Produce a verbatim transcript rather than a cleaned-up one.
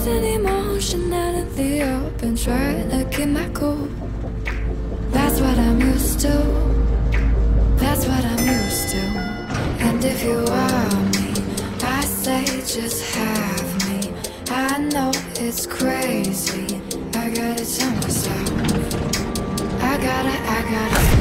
Losing emotion out in the open, trying to keep my cool. That's what I'm used to. That's what I'm used to. And if you want me, I say just have me. I know it's crazy, I gotta tell myself, I gotta, I gotta